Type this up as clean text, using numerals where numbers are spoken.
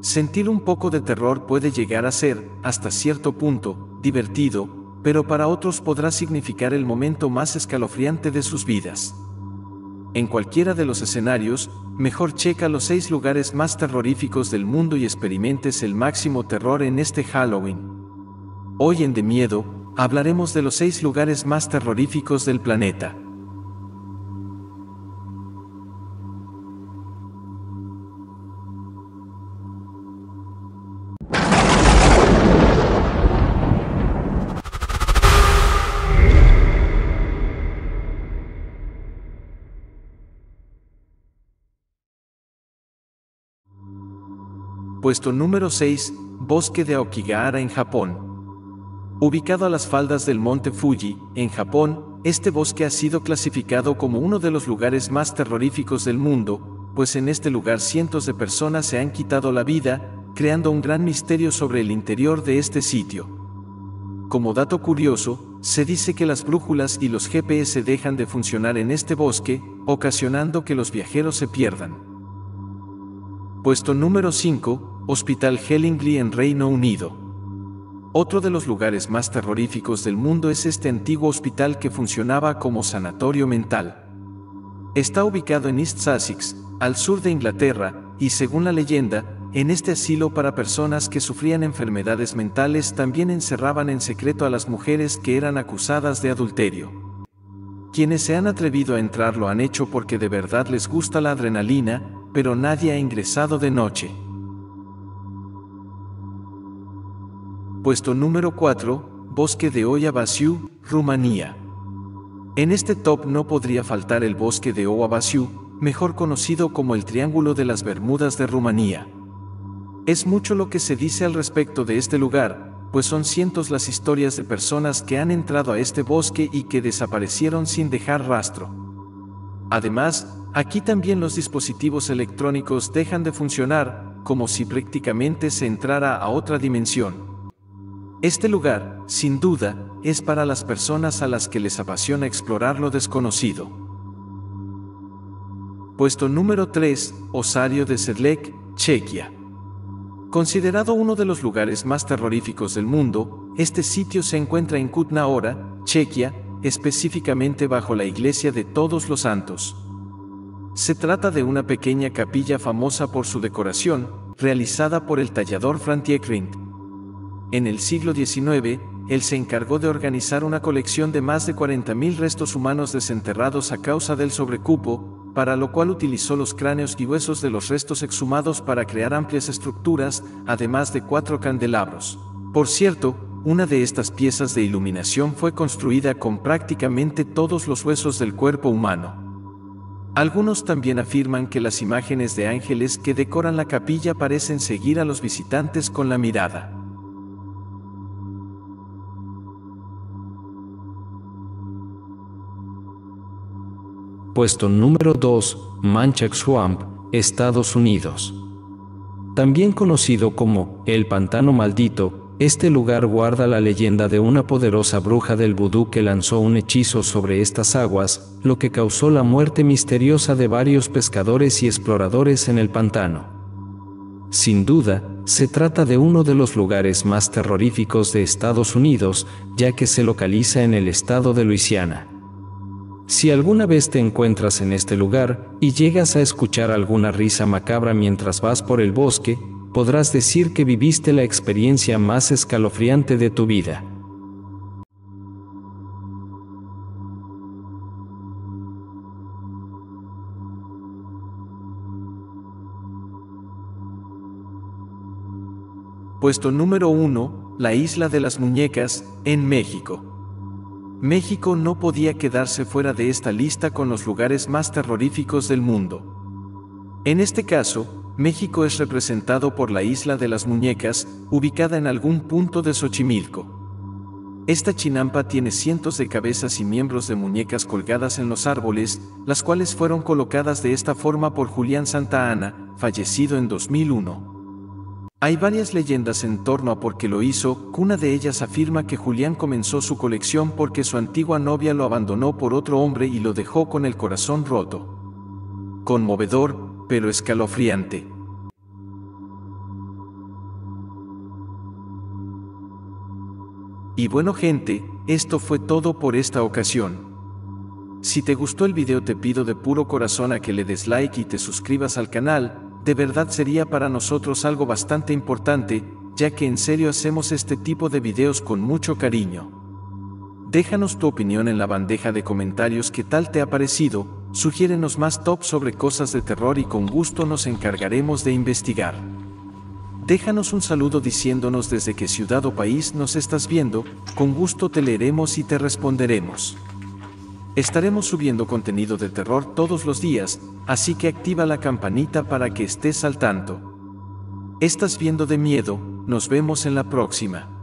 sentir un poco de terror puede llegar a ser, hasta cierto punto, divertido, pero para otros podrá significar el momento más escalofriante de sus vidas. En cualquiera de los escenarios, mejor checa los 6 lugares más terroríficos del mundo y experimentes el máximo terror en este Halloween. Hoy en De Miedo, hablaremos de los 6 lugares más terroríficos del planeta. Puesto número 6, Bosque de Aokigahara en Japón. Ubicado a las faldas del monte Fuji, en Japón, este bosque ha sido clasificado como uno de los lugares más terroríficos del mundo, pues en este lugar cientos de personas se han quitado la vida, creando un gran misterio sobre el interior de este sitio. Como dato curioso, se dice que las brújulas y los GPS dejan de funcionar en este bosque, ocasionando que los viajeros se pierdan. Puesto número 5, Hospital Hellingly en Reino Unido. Otro de los lugares más terroríficos del mundo es este antiguo hospital que funcionaba como sanatorio mental. Está ubicado en East Sussex, al sur de Inglaterra, y según la leyenda, en este asilo para personas que sufrían enfermedades mentales también encerraban en secreto a las mujeres que eran acusadas de adulterio. Quienes se han atrevido a entrar lo han hecho porque de verdad les gusta la adrenalina, pero nadie ha ingresado de noche. Puesto número 4, Bosque de Oia Basiu, Rumanía. En este top no podría faltar el Bosque de Oia Basiu, mejor conocido como el Triángulo de las Bermudas de Rumanía. Es mucho lo que se dice al respecto de este lugar, pues son cientos las historias de personas que han entrado a este bosque y que desaparecieron sin dejar rastro. Además, aquí también los dispositivos electrónicos dejan de funcionar, como si prácticamente se entrara a otra dimensión. Este lugar, sin duda, es para las personas a las que les apasiona explorar lo desconocido. Puesto número 3, Osario de Sedlec, Chequia. Considerado uno de los lugares más terroríficos del mundo, este sitio se encuentra en Kutná Hora, Chequia, específicamente bajo la iglesia de Todos los Santos. Se trata de una pequeña capilla famosa por su decoración, realizada por el tallador František Rindt. En el siglo XIX, él se encargó de organizar una colección de más de 40.000 restos humanos desenterrados a causa del sobrecupo, para lo cual utilizó los cráneos y huesos de los restos exhumados para crear amplias estructuras, además de 4 candelabros. Por cierto, una de estas piezas de iluminación fue construida con prácticamente todos los huesos del cuerpo humano. Algunos también afirman que las imágenes de ángeles que decoran la capilla parecen seguir a los visitantes con la mirada. Puesto número 2, Manchac Swamp, Estados Unidos. También conocido como el Pantano Maldito, este lugar guarda la leyenda de una poderosa bruja del vudú que lanzó un hechizo sobre estas aguas, lo que causó la muerte misteriosa de varios pescadores y exploradores en el pantano. Sin duda, se trata de uno de los lugares más terroríficos de Estados Unidos, ya que se localiza en el estado de Luisiana. Si alguna vez te encuentras en este lugar y llegas a escuchar alguna risa macabra mientras vas por el bosque, podrás decir que viviste la experiencia más escalofriante de tu vida. Puesto número 1, la Isla de las Muñecas, en México. México no podía quedarse fuera de esta lista con los lugares más terroríficos del mundo. En este caso, México es representado por la Isla de las Muñecas, ubicada en algún punto de Xochimilco. Esta chinampa tiene cientos de cabezas y miembros de muñecas colgadas en los árboles, las cuales fueron colocadas de esta forma por Julián Santa Anna, fallecido en 2001. Hay varias leyendas en torno a por qué lo hizo. Una de ellas afirma que Julián comenzó su colección porque su antigua novia lo abandonó por otro hombre y lo dejó con el corazón roto. Conmovedor, pero escalofriante. Y bueno gente, esto fue todo por esta ocasión. Si te gustó el video te pido de puro corazón a que le des like y te suscribas al canal, de verdad sería para nosotros algo bastante importante, ya que en serio hacemos este tipo de videos con mucho cariño. Déjanos tu opinión en la bandeja de comentarios qué tal te ha parecido, sugiérenos más tops sobre cosas de terror y con gusto nos encargaremos de investigar. Déjanos un saludo diciéndonos desde qué ciudad o país nos estás viendo, con gusto te leeremos y te responderemos. Estaremos subiendo contenido de terror todos los días, así que activa la campanita para que estés al tanto. Estás viendo de miedo, nos vemos en la próxima.